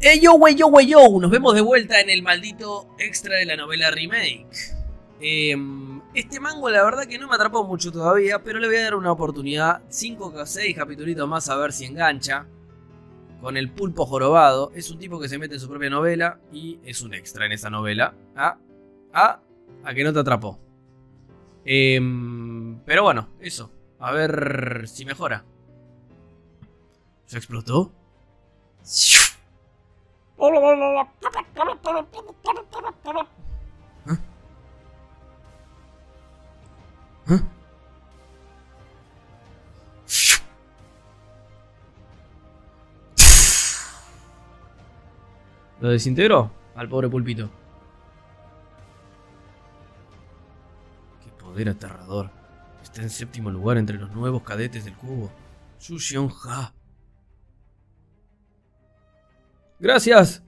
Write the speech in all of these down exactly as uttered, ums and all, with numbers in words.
Hey yo, wey yo, wey yo, nos vemos de vuelta en el maldito extra de la novela remake. Eh, este mango la verdad que no me atrapó mucho todavía, pero le voy a dar una oportunidad. cinco o seis capítulos más a ver si engancha. Con el pulpo jorobado. Es un tipo que se mete en su propia novela y es un extra en esa novela. Ah, ah, a que no te atrapó. Eh, pero bueno, eso. A ver si mejora. ¿Se explotó? ¿Eh? ¿Eh? ¿Lo desintegró? Al pobre pulpito. Qué poder aterrador. Está en séptimo lugar entre los nuevos cadetes del cubo. Xu Xiong-ha. ¡Gracias!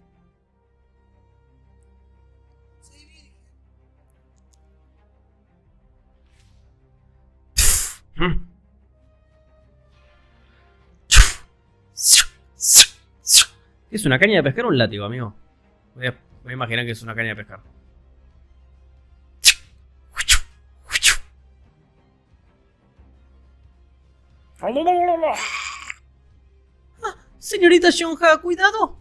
¿Es una caña de pescar o un látigo, amigo? Voy a, voy a imaginar que es una caña de pescar. Ah, señorita Xiong-ha, cuidado.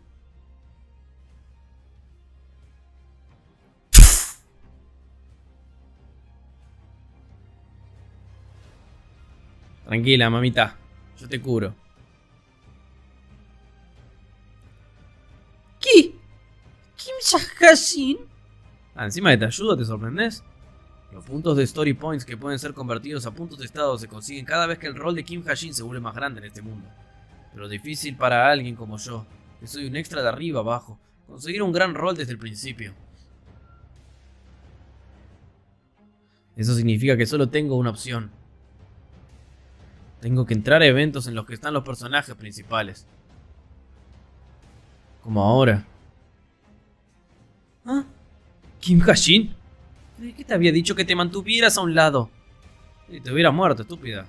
Tranquila, mamita. Yo te curo. ¿Qué? ¿Kim Jashin? Ah, encima de te ayudo, ¿te sorprendes? Los puntos de story points que pueden ser convertidos a puntos de estado se consiguen cada vez que el rol de Kim Jashin se vuelve más grande en este mundo. Pero difícil para alguien como yo, que soy un extra de arriba abajo, conseguir un gran rol desde el principio. Eso significa que solo tengo una opción. Tengo que entrar a eventos en los que están los personajes principales. Como ahora. ¿Ah? ¿Kim Jashin? ¿Creí que te había dicho que te mantuvieras a un lado? Y te hubieras muerto, estúpida.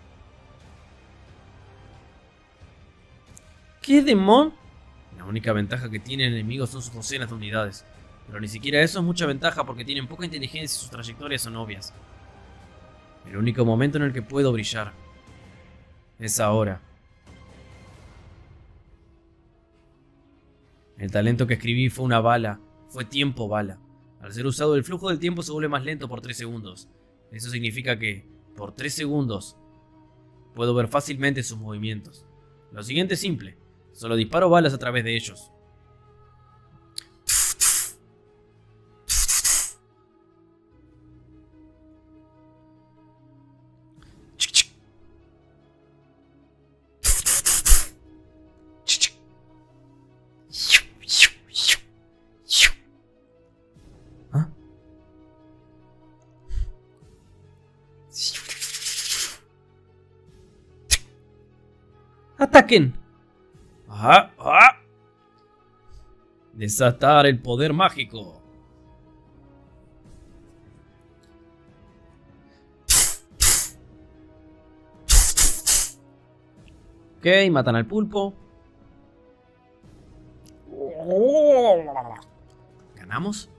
¿Qué demon? La única ventaja que tiene el enemigo son sus docenas de unidades. Pero ni siquiera eso es mucha ventaja porque tienen poca inteligencia y sus trayectorias son obvias. El único momento en el que puedo brillar es ahora. El talento que escribí fue una bala, fue tiempo bala. Al ser usado, el flujo del tiempo se vuelve más lento por tres segundos. Eso significa que, por tres segundos, puedo ver fácilmente sus movimientos. Lo siguiente es simple, solo disparo balas a través de ellos. ¡Ataquen! ¡Ah! ¡Ah! Desatar el poder mágico. Ok, matan al pulpo. ¿Ganamos?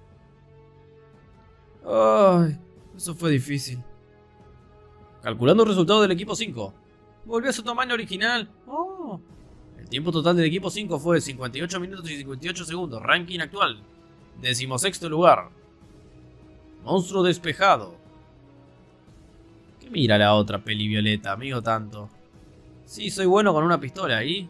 Ay, eso fue difícil. Calculando el resultado del equipo cinco. Volvió a su tamaño original. Oh. El tiempo total del equipo cinco fue cincuenta y ocho minutos y cincuenta y ocho segundos. Ranking actual. Decimosexto lugar. Monstruo despejado. ¿Qué mira la otra peli violeta, amigo tanto? Sí, soy bueno con una pistola, ¿y?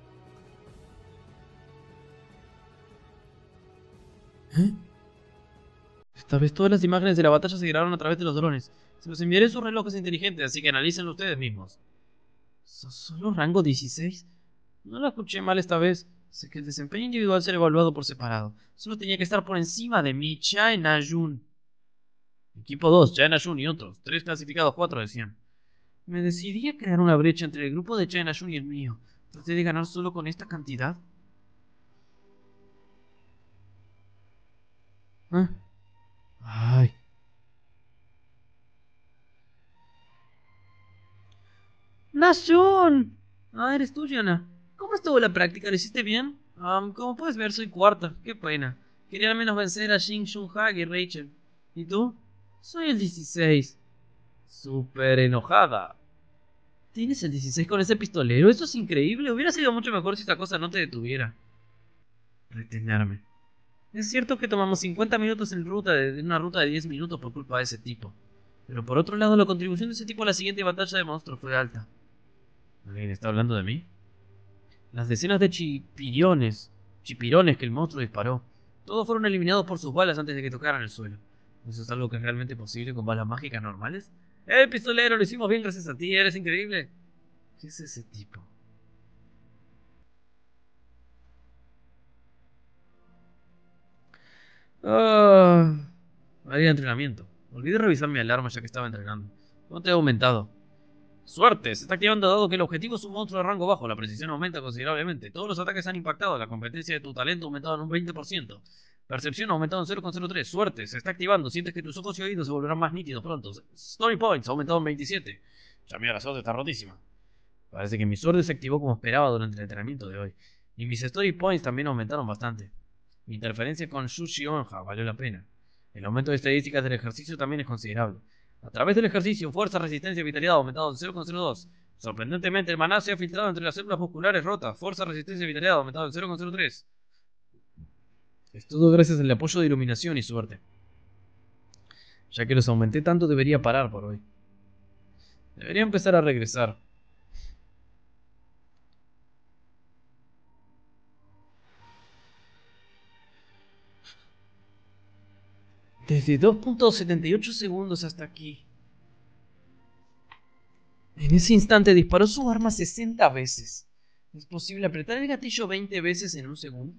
¿Eh? Esta vez todas las imágenes de la batalla se grabaron a través de los drones. Se los enviaré sus relojes inteligentes, así que analícenlo ustedes mismos. ¿Solo rango dieciséis? No lo escuché mal esta vez. Sé que el desempeño individual será evaluado por separado. Solo tenía que estar por encima de mi Chae Na-jun. Equipo dos, Chae Na-jun y otros. Tres clasificados, cuatro decían. Me decidí a crear una brecha entre el grupo de Chae Na-jun y el mío. ¿Traté de ganar solo con esta cantidad? ¿Eh? Ay. ¡Na-jun! Ah, eres tú, Yana. ¿Cómo estuvo la práctica? ¿Lo hiciste bien? Um, como puedes ver, soy cuarta. Qué pena. Quería al menos vencer a Jin Shun-hak y Rachel. ¿Y tú? Soy el dieciséis. Súper enojada. ¿Tienes el dieciséis con ese pistolero? Eso es increíble. Hubiera sido mucho mejor si esta cosa no te detuviera. Retenerme. Es cierto que tomamos cincuenta minutos en ruta de una ruta de diez minutos por culpa de ese tipo. Pero por otro lado, la contribución de ese tipo a la siguiente batalla de monstruos fue alta. ¿Alguien está hablando de mí? Las decenas de chipiriones, chipirones que el monstruo disparó, todos fueron eliminados por sus balas antes de que tocaran el suelo. ¿Eso es algo que es realmente posible con balas mágicas normales? ¡Eh, pistolero! Lo hicimos bien gracias a ti, eres increíble. ¿Qué es ese tipo? Ah, haría entrenamiento. Olvidé revisar mi alarma ya que estaba entrenando. ¿Cómo te he aumentado? Suerte, se está activando dado que el objetivo es un monstruo de rango bajo. La precisión aumenta considerablemente. Todos los ataques han impactado. La competencia de tu talento ha aumentado en un veinte por ciento. Percepción ha aumentado en cero coma cero tres. Suerte, se está activando. Sientes que tus ojos y oídos se volverán más nítidos pronto. Story Points ha aumentado en veintisiete. Ya mira, la suerte está rotísima. Parece que mi suerte se activó como esperaba durante el entrenamiento de hoy. Y mis Story Points también aumentaron bastante. Mi interferencia con Shushi Onja valió la pena. El aumento de estadísticas del ejercicio también es considerable. A través del ejercicio, fuerza, resistencia y vitalidad ha aumentado en cero coma cero dos. Sorprendentemente, el maná se ha filtrado entre las células musculares rotas. Fuerza, resistencia y vitalidad ha aumentado en cero coma cero tres. Es todo gracias al apoyo de iluminación y suerte. Ya que los aumenté tanto, debería parar por hoy. Debería empezar a regresar. Desde dos punto setenta y ocho segundos hasta aquí. En ese instante disparó su arma sesenta veces. ¿Es posible apretar el gatillo veinte veces en un segundo?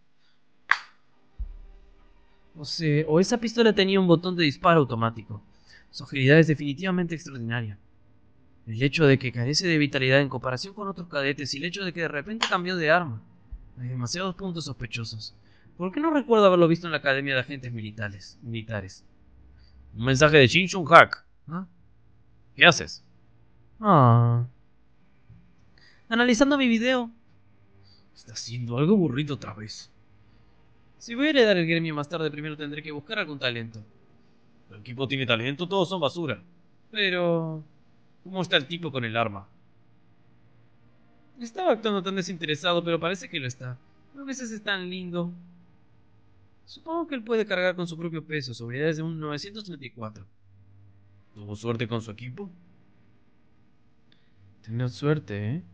O sea, o esa pistola tenía un botón de disparo automático. Su agilidad es definitivamente extraordinaria. El hecho de que carece de vitalidad en comparación con otros cadetes y el hecho de que de repente cambió de arma. Hay demasiados puntos sospechosos. ¿Por qué no recuerdo haberlo visto en la Academia de Agentes Militares? militares? Un mensaje de Jin Shun-hak. ¿Ah? ¿Qué haces? Ah. Analizando mi video. Está haciendo algo aburrido otra vez. Si voy a heredar el gremio más tarde, primero tendré que buscar algún talento. El equipo tiene talento, todos son basura. Pero... ¿cómo está el tipo con el arma? Estaba actuando tan desinteresado, pero parece que lo está. A veces es tan lindo. Supongo que él puede cargar con su propio peso. Su habilidad es de un novecientos treinta y cuatro. ¿Tuvo suerte con su equipo? Tener suerte, ¿eh?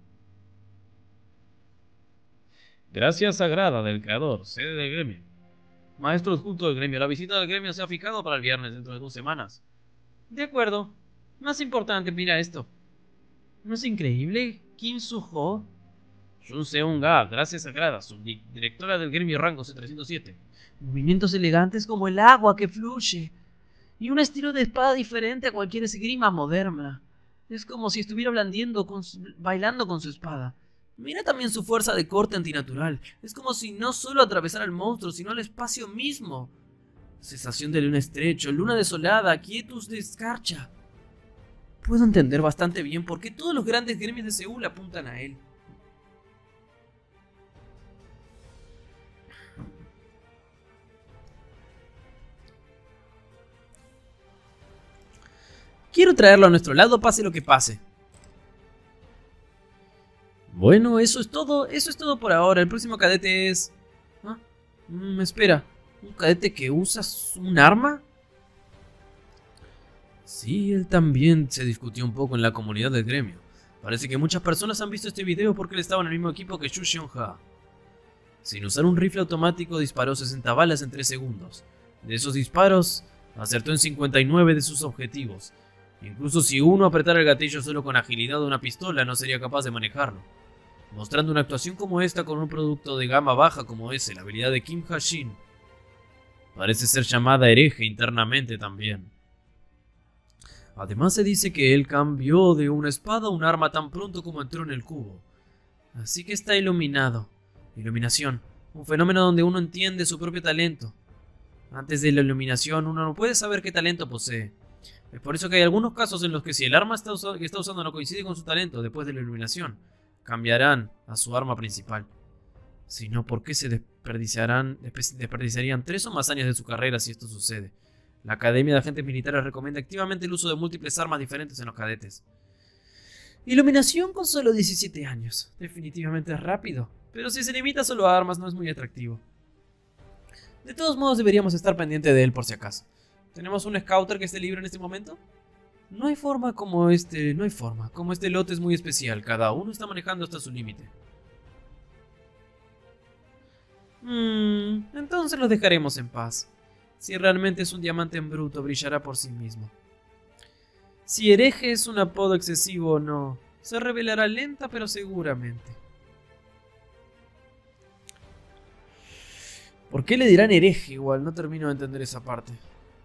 Gracias sagrada del creador, sede del gremio. Maestro adjunto del gremio, la visita del gremio se ha fijado para el viernes dentro de dos semanas. De acuerdo. Más importante, mira esto. ¿No es increíble? Kim Soo-ho. Jun Seung-ga, gracias sagrada, subdirectora del gremio rango C trescientos siete. Movimientos elegantes como el agua que fluye. Y un estilo de espada diferente a cualquier esgrima moderna. Es como si estuviera blandiendo con su, bailando con su espada. Mira también su fuerza de corte antinatural. Es como si no solo atravesara el monstruo, sino el espacio mismo. Cesación de luna estrecho, luna desolada, quietus de escarcha. Puedo entender bastante bien por qué todos los grandes gremios de Seúl apuntan a él. Quiero traerlo a nuestro lado, pase lo que pase. Bueno, eso es todo, eso es todo por ahora. El próximo cadete es... ¿Ah? Mm, espera, ¿un cadete que usa un arma? Sí, él también se discutió un poco en la comunidad del gremio. Parece que muchas personas han visto este video porque él estaba en el mismo equipo que Shu Seung-ha. Sin usar un rifle automático disparó sesenta balas en tres segundos. De esos disparos, acertó en cincuenta y nueve de sus objetivos. Incluso si uno apretara el gatillo solo con agilidad de una pistola, no sería capaz de manejarlo. Mostrando una actuación como esta con un producto de gama baja como ese, la habilidad de Kim Ha-shin. Parece ser llamada hereje internamente también. Además se dice que él cambió de una espada a un arma tan pronto como entró en el cubo. Así que está iluminado. Iluminación, un fenómeno donde uno entiende su propio talento. Antes de la iluminación uno no puede saber qué talento posee. Es por eso que hay algunos casos en los que si el arma está que está usando no coincide con su talento después de la iluminación, cambiarán a su arma principal. Si no, ¿por qué se desperdiciarán, desperdiciarían tres o más años de su carrera si esto sucede? La Academia de Agentes Militares recomienda activamente el uso de múltiples armas diferentes en los cadetes. Iluminación con solo diecisiete años. Definitivamente es rápido, pero si se limita solo a armas no es muy atractivo. De todos modos deberíamos estar pendientes de él por si acaso. ¿Tenemos un scouter que esté libre en este momento? No hay forma como este... No hay forma. Como este lote es muy especial. Cada uno está manejando hasta su límite. Hmm... Entonces los dejaremos en paz. Si realmente es un diamante en bruto, brillará por sí mismo. Si hereje es un apodo excesivo o no, se revelará lenta pero seguramente. ¿Por qué le dirán hereje igual? No termino de entender esa parte.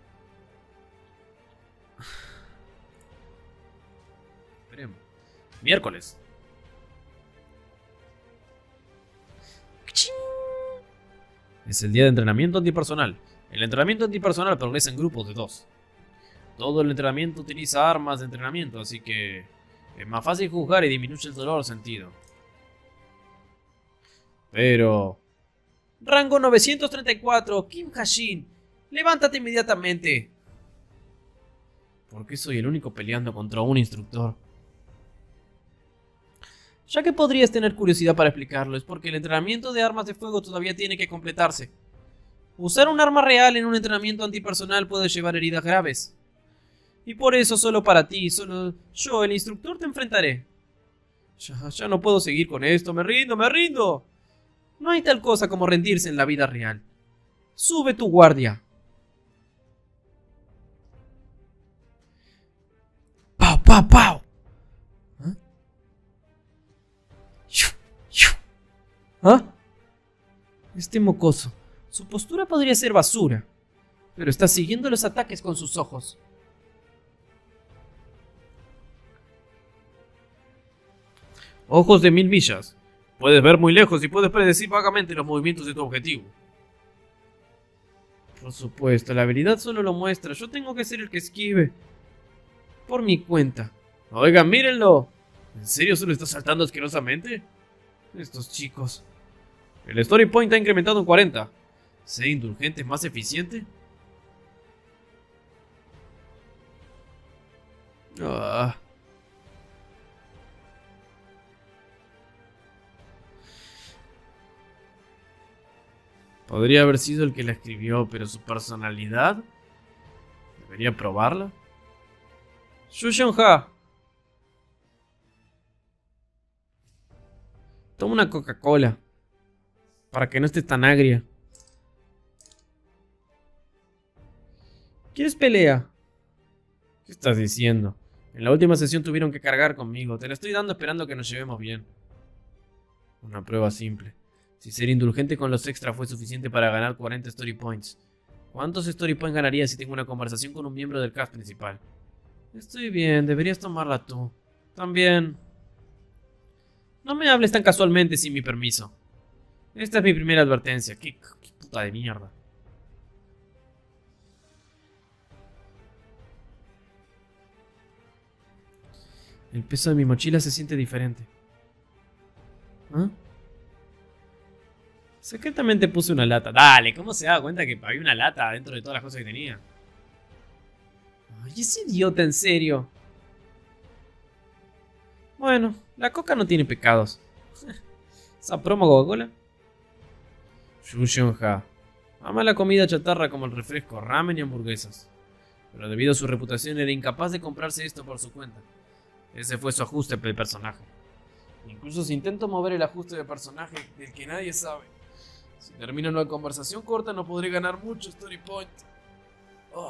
Esperemos. Miércoles. Es el día de entrenamiento antipersonal. El entrenamiento antipersonal progresa en grupos de dos. Todo el entrenamiento utiliza armas de entrenamiento, así que es más fácil juzgar y disminuye el dolor sentido. Pero... Rango novecientos treinta y cuatro, Kim Hashin, levántate inmediatamente. ¿Por qué soy el único peleando contra un instructor? Ya que podrías tener curiosidad para explicarlo, es porque el entrenamiento de armas de fuego todavía tiene que completarse. Usar un arma real en un entrenamiento antipersonal puede llevar heridas graves. Y por eso solo para ti, solo yo, el instructor, te enfrentaré. Ya, ya no puedo seguir con esto, me rindo, me rindo. No hay tal cosa como rendirse en la vida real. Sube tu guardia. ¡Pau, pau, pau! ¿Ah? ¿Ah? Este mocoso. Su postura podría ser basura, pero está siguiendo los ataques con sus ojos. Ojos de mil millas. Puedes ver muy lejos y puedes predecir vagamente los movimientos de tu objetivo. Por supuesto, la habilidad solo lo muestra. Yo tengo que ser el que esquive. Por mi cuenta. Oigan, mírenlo. ¿En serio solo está saltando asquerosamente? Estos chicos. El story point ha incrementado en cuarenta. ¿Ser indulgente es más eficiente? Ah... Podría haber sido el que la escribió, pero su personalidad... ¿Debería probarla? Xu Xiongha. Toma una Coca-Cola. Para que no estés tan agria. ¿Quieres pelea? ¿Qué estás diciendo? En la última sesión tuvieron que cargar conmigo. Te la estoy dando esperando que nos llevemos bien. Una prueba simple. Si ser indulgente con los extras fue suficiente para ganar cuarenta story points, ¿cuántos story points ganaría si tengo una conversación con un miembro del cast principal? Estoy bien, deberías tomarla tú. También. No me hables tan casualmente sin mi permiso. Esta es mi primera advertencia. Qué, qué puta de mierda. El peso de mi mochila se siente diferente. ¿Ah? Secretamente puse una lata. Dale, ¿cómo se da cuenta que había una lata dentro de todas las cosas que tenía? Ay, ese idiota, en serio. Bueno, la coca no tiene pecados. ¿Esa promo Coca-Cola? Xu Xiongha. Ama la comida chatarra como el refresco, ramen y hamburguesas. Pero debido a su reputación era incapaz de comprarse esto por su cuenta. Ese fue su ajuste de personaje. Incluso si intento mover el ajuste de personaje del que nadie sabe. Si termino una conversación corta no podré ganar mucho story point. Oh.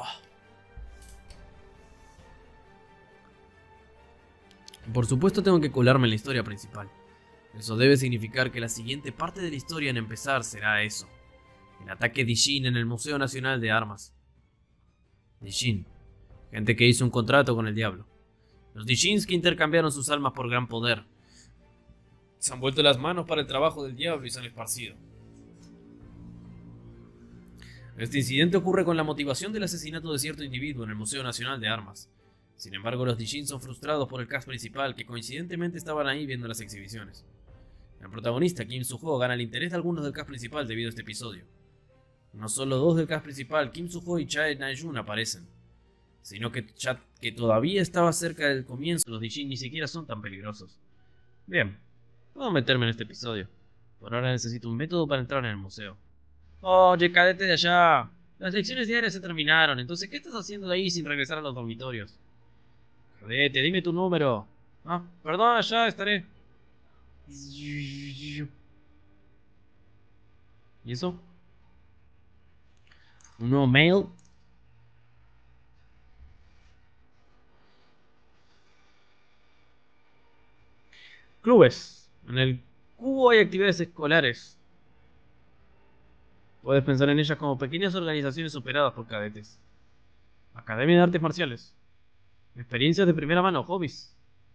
Por supuesto tengo que colarme en la historia principal. Eso debe significar que la siguiente parte de la historia en empezar será eso. El ataque de Dijin en el Museo Nacional de Armas. Dijin. Gente que hizo un contrato con el diablo. Los Dijins que intercambiaron sus almas por gran poder. Se han vuelto las manos para el trabajo del diablo y se han esparcido. Este incidente ocurre con la motivación del asesinato de cierto individuo en el Museo Nacional de Armas. Sin embargo, los Dijin son frustrados por el cast principal, que coincidentemente estaban ahí viendo las exhibiciones. El protagonista, Kim Soo-ho, gana el interés de algunos del cast principal debido a este episodio. No solo dos del cast principal, Kim Soo-ho y Chae Na-jun, aparecen, sino que, ya que todavía estaba cerca del comienzo, los Dijin ni siquiera son tan peligrosos. Bien, puedo meterme en este episodio. Por ahora necesito un método para entrar en el museo. Oye, cadete de allá. Las lecciones diarias se terminaron, entonces ¿qué estás haciendo ahí sin regresar a los dormitorios? Cadete, dime tu número. Ah, perdón, allá estaré. ¿Y eso? ¿Un nuevo mail? Clubes. En el cubo hay actividades escolares. Puedes pensar en ellas como pequeñas organizaciones operadas por cadetes. Academia de Artes Marciales. Experiencias de primera mano, hobbies.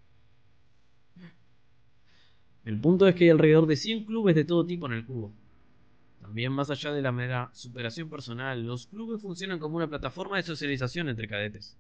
El punto es que hay alrededor de cien clubes de todo tipo en el cubo. También más allá de la mera superación personal, los clubes funcionan como una plataforma de socialización entre cadetes.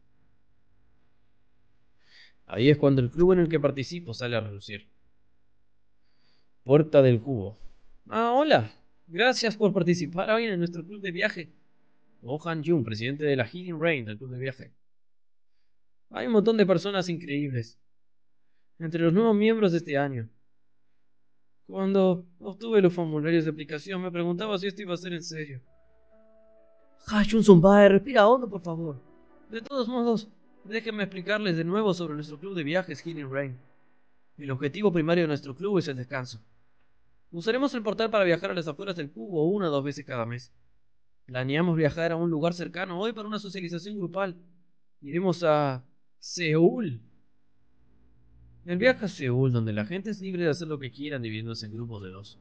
Ahí es cuando el club en el que participo sale a relucir. Puerta del cubo. Ah, hola. Gracias por participar hoy en nuestro club de viaje. Oh Han-jun, presidente de la Healing Rain del club de viaje. Hay un montón de personas increíbles entre los nuevos miembros de este año. Cuando obtuve los formularios de aplicación me preguntaba si esto iba a ser en serio. Ha-jun Sonbae, respira hondo por favor. De todos modos, déjenme explicarles de nuevo sobre nuestro club de viajes Healing Rain. El objetivo primario de nuestro club es el descanso. Usaremos el portal para viajar a las afueras del cubo una o dos veces cada mes. Planeamos viajar a un lugar cercano hoy para una socialización grupal. Iremos a Seúl. El viaje a Seúl, donde la gente es libre de hacer lo que quieran dividiéndose en grupos de dos.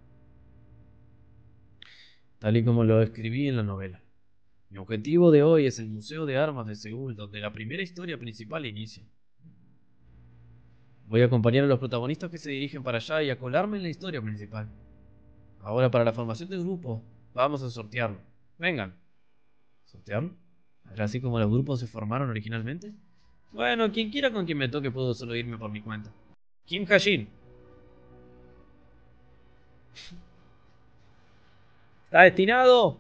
Tal y como lo escribí en la novela. Mi objetivo de hoy es el Museo de Armas de Seúl, donde la primera historia principal inicia. Voy a acompañar a los protagonistas que se dirigen para allá y a colarme en la historia principal. Ahora para la formación del grupo, vamos a sortearlo. Vengan. ¿Sortearlo? ¿Era así como los grupos se formaron originalmente? Bueno, quien quiera con quien me toque puedo solo irme por mi cuenta. Kim Ha-jin. ¿Está destinado?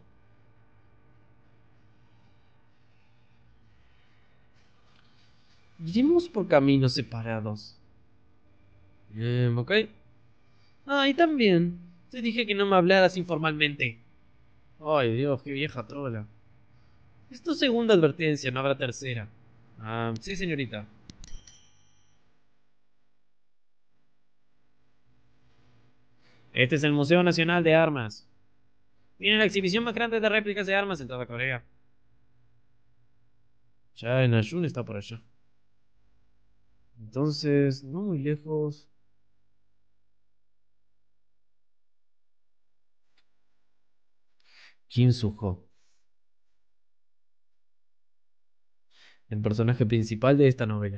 Iremos por caminos separados. Bien, ok. Ah, y también, te dije que no me hablaras informalmente. Ay, Dios, qué vieja trola. Es tu segunda advertencia, no habrá tercera. Ah, sí, señorita. Este es el Museo Nacional de Armas. Tiene la exhibición más grande de réplicas de armas en toda Corea. Ya en Ayun está por allá. Entonces, no muy lejos. Kim Soo-ho, el personaje principal de esta novela.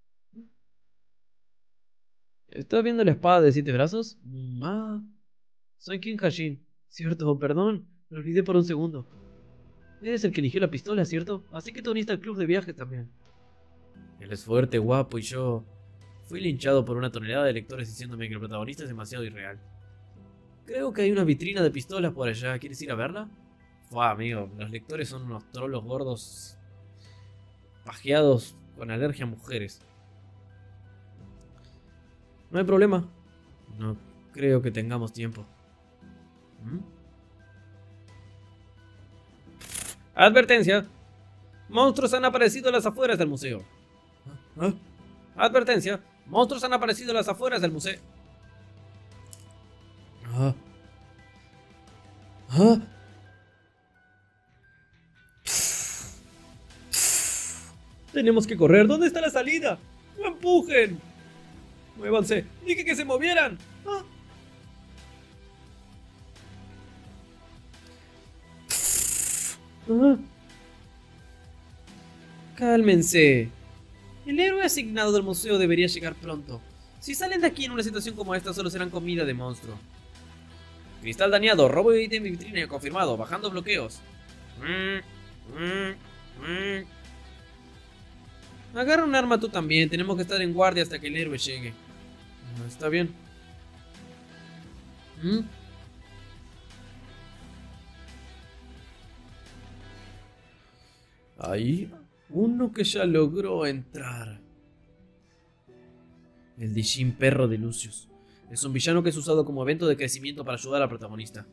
¿Estás viendo la espada de siete brazos? Ah, soy Kim Ha-jin. Cierto, perdón, lo olvidé por un segundo. Eres el que eligió la pistola, ¿cierto? Así que te uniste al club de viajes también. Él es fuerte, guapo y yo... Fui linchado por una tonelada de lectores diciéndome que el protagonista es demasiado irreal. Creo que hay una vitrina de pistolas por allá. ¿Quieres ir a verla? Fua, amigo, los lectores son unos trolos gordos... pajeados con alergia a mujeres. No hay problema. No creo que tengamos tiempo. ¿Mm? Advertencia. Monstruos han aparecido a las afueras del museo. ¿Ah? Advertencia. Monstruos han aparecido a las afueras del museo. Ah. Ah. Tenemos que correr. ¿Dónde está la salida? ¡No empujen! ¡Muévanse! ¡Dije que se movieran! ¡Ah! Ah. Cálmense. El héroe asignado del museo debería llegar pronto. Si salen de aquí en una situación como esta, solo serán comida de monstruo. Cristal dañado, robo de ítem y vitrina confirmado, bajando bloqueos. Mm, mm, mm. Agarra un arma tú también, tenemos que estar en guardia hasta que el héroe llegue. Está bien. ¿Mm? Hay uno que ya logró entrar. El Dijin Perro de Lucius. Es un villano que es usado como evento de crecimiento para ayudar al protagonista.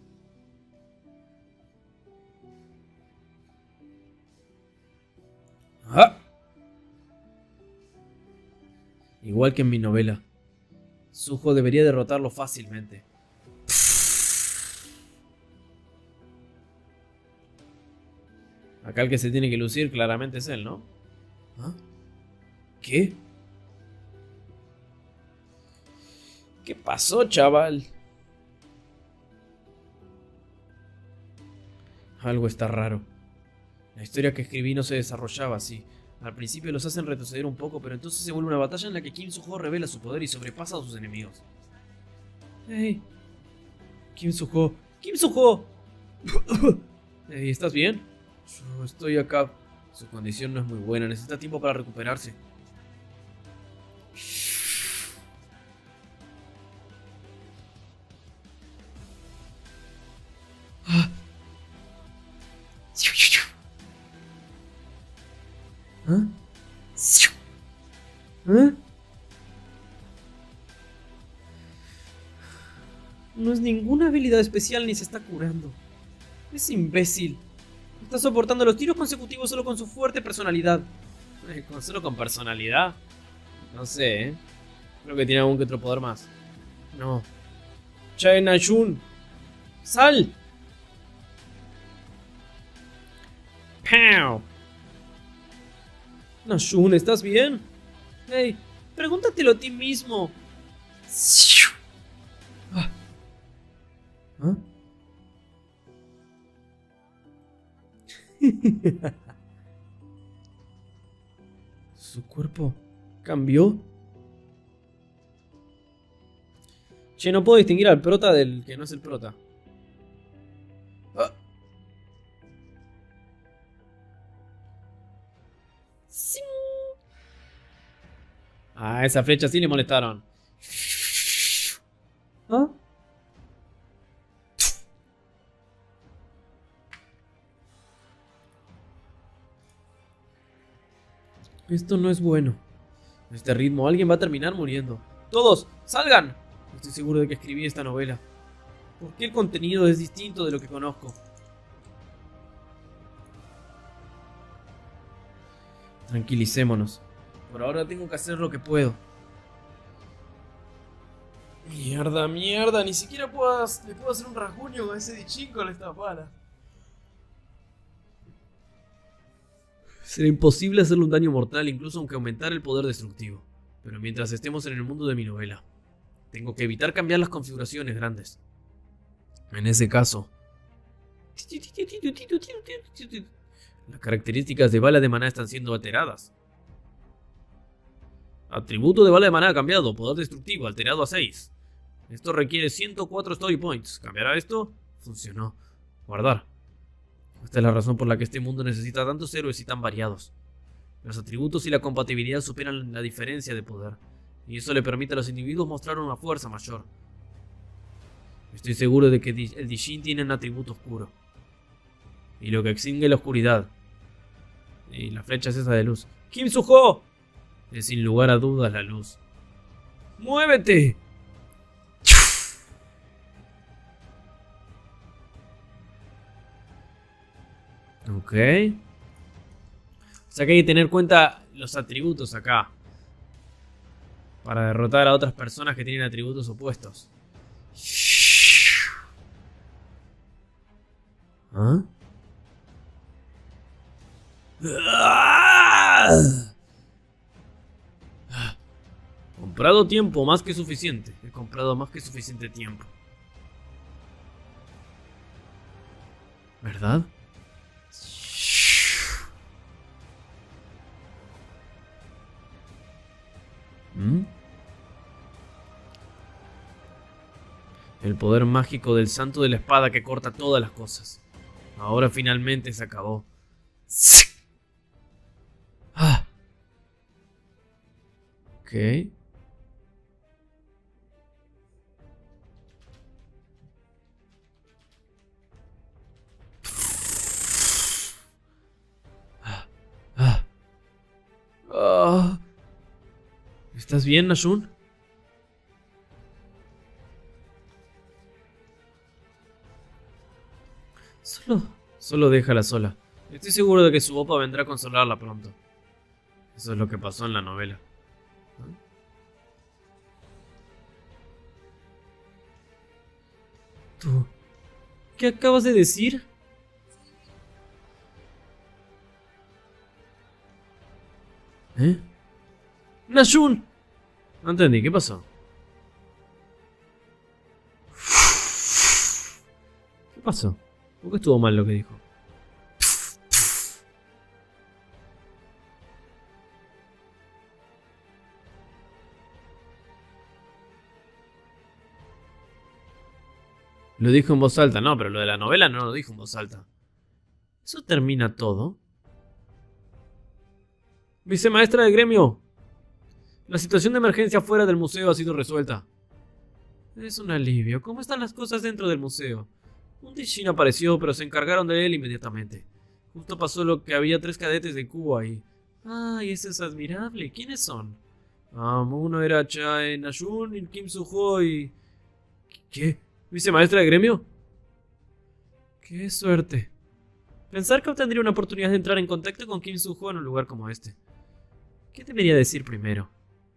¡Ah! Igual que en mi novela, Zuko debería derrotarlo fácilmente. Acá el que se tiene que lucir claramente es él, ¿no? ¿Ah? ¿Qué? ¿Qué pasó, chaval? Algo está raro. La historia que escribí no se desarrollaba así. Al principio los hacen retroceder un poco, pero entonces se vuelve una batalla en la que Kim Suho revela su poder y sobrepasa a sus enemigos. ¡Hey! Kim Suho. ¡Kim Suho! Hey, ¿estás bien? Yo estoy acá. Su condición no es muy buena. Necesita tiempo para recuperarse. ¿Ah? ¿Ah? ¿Ah? No es ninguna habilidad especial ni se está curando. Es imbécil. Está soportando los tiros consecutivos solo con su fuerte personalidad. Eh, ¿Solo con personalidad? No sé, ¿eh? Creo que tiene algún que otro poder más. No. Chae Najun. ¡Sal! ¡Pow! Najun, ¿estás bien? Hey, pregúntatelo a ti mismo. Ah. ¿Ah? Su cuerpo cambió. Che, no puedo distinguir al prota del que no es el prota. Ah. Ah, esa flecha sí le molestaron. ¿Ah? Esto no es bueno. A este ritmo alguien va a terminar muriendo. ¡Todos! ¡Salgan! Estoy seguro de que escribí esta novela. ¿Por qué el contenido es distinto de lo que conozco? Tranquilicémonos. Por ahora tengo que hacer lo que puedo. Mierda, mierda. Ni siquiera puedo, le puedo hacer un rasguño a ese Dijin con esta pala. Será imposible hacerle un daño mortal incluso aunque aumentara el poder destructivo. Pero mientras estemos en el mundo de mi novela, tengo que evitar cambiar las configuraciones grandes. En ese caso, las características de bala de maná están siendo alteradas. Atributo de bala de maná cambiado, poder destructivo alterado a seis. Esto requiere ciento cuatro story points. ¿Cambiará esto? Funcionó. Guardar. Esta es la razón por la que este mundo necesita tantos héroes y tan variados. Los atributos y la compatibilidad superan la diferencia de poder, y eso le permite a los individuos mostrar una fuerza mayor. Estoy seguro de que el Dijin tiene un atributo oscuro, y lo que extingue la oscuridad. Y la flecha es esa de luz. ¡Kim Suho! Es sin lugar a dudas la luz. ¡Muévete! Ok. O sea que hay que tener en cuenta los atributos acá. Para derrotar a otras personas que tienen atributos opuestos. ¿Ah? Comprado tiempo más que suficiente. He comprado más que suficiente tiempo. ¿Verdad? ¿Mm? El poder mágico del santo de la espada que corta todas las cosas. Ahora finalmente se acabó. Ah. Ok. ¿Estás bien, Nashun? Solo... Solo déjala sola. Estoy seguro de que su opa vendrá a consolarla pronto. Eso es lo que pasó en la novela. ¿No? ¿Tú? ¿Qué acabas de decir? ¿Eh? ¡Nashun! No entendí, ¿qué pasó? ¿Qué pasó? ¿Por qué estuvo mal lo que dijo? Lo dijo en voz alta, no, pero lo de la novela no lo dijo en voz alta. ¿Eso termina todo? Vicemaestra del gremio. La situación de emergencia fuera del museo ha sido resuelta. Es un alivio. ¿Cómo están las cosas dentro del museo? Un Dijin apareció, pero se encargaron de él inmediatamente. Justo pasó lo que había tres cadetes de Cuba ahí. ¡Ay, eso es admirable! ¿Quiénes son? Ah, uno era Chae Nashun y Kim Suho y... ¿Qué? ¿Vicemaestra de gremio? ¡Qué suerte! Pensar que obtendría una oportunidad de entrar en contacto con Kim Suho en un lugar como este. ¿Qué debería decir primero?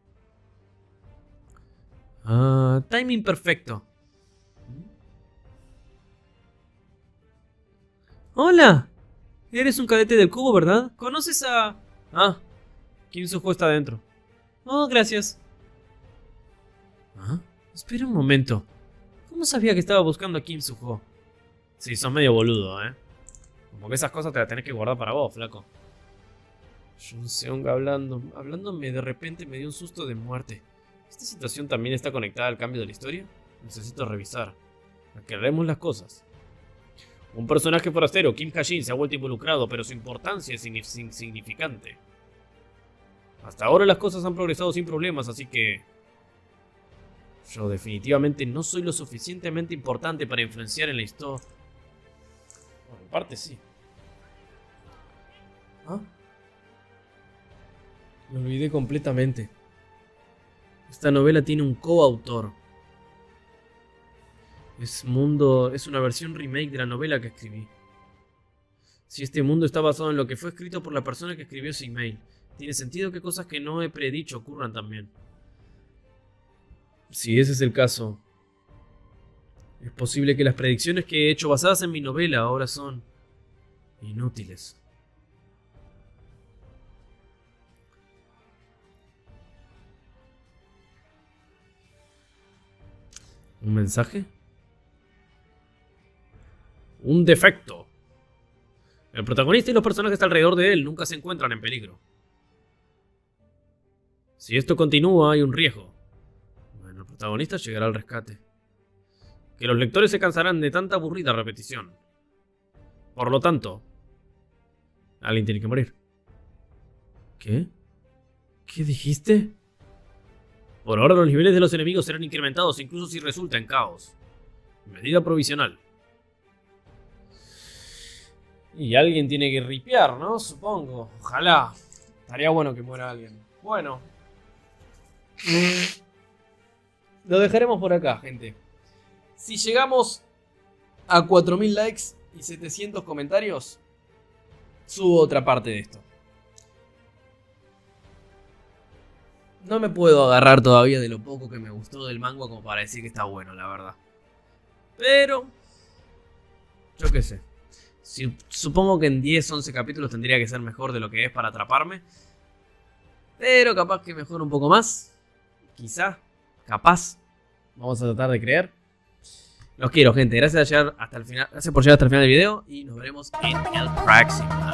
Ah, timing perfecto. ¡Hola! Eres un cadete del cubo, ¿verdad? ¿Conoces a...? Ah, Kim Suho está adentro. Oh, gracias. ¿Ah? Espera un momento. ¿Cómo sabía que estaba buscando a Kim Suho? Sí, sos medio boludo, ¿eh? Como que esas cosas te las tenés que guardar para vos, flaco. Jun Seong hablando... Hablándome de repente me dio un susto de muerte. ¿Esta situación también está conectada al cambio de la historia? Necesito revisar. Aclaremos las cosas. Un personaje forastero, Kim Ha-jin, se ha vuelto involucrado, pero su importancia es insignificante. Hasta ahora las cosas han progresado sin problemas, así que... Yo definitivamente no soy lo suficientemente importante para influenciar en la historia. Bueno, en parte sí. ¿Ah? Me olvidé completamente. Esta novela tiene un coautor. Es mundo, es una versión remake de la novela que escribí. Si este mundo está basado en lo que fue escrito por la persona que escribió ese email, tiene sentido que cosas que no he predicho ocurran también. Si ese es el caso, es posible que las predicciones que he hecho basadas en mi novela ahora son inútiles. ¿Un mensaje? Un defecto. El protagonista y los personajes alrededor de él nunca se encuentran en peligro. Si esto continúa, hay un riesgo. Bueno, el protagonista llegará al rescate. Que los lectores se cansarán de tanta aburrida repetición. Por lo tanto, alguien tiene que morir. ¿Qué? ¿Qué dijiste? Por ahora los niveles de los enemigos serán incrementados incluso si resulta en caos. Medida provisional. Y alguien tiene que ripear, ¿no? Supongo. Ojalá. Estaría bueno que muera alguien. Bueno. Lo dejaremos por acá, gente. Si llegamos a cuatro mil likes y setecientos comentarios, subo otra parte de esto. No me puedo agarrar todavía de lo poco que me gustó del manga como para decir que está bueno, la verdad. Pero... yo qué sé. Si, supongo que en diez, once capítulos tendría que ser mejor de lo que es para atraparme. Pero capaz que mejor un poco más. Quizá. Capaz. Vamos a tratar de creer. Los quiero, gente. Gracias por llegar hasta el final. Gracias por llegar hasta el final del video. Y nos veremos en el próximo.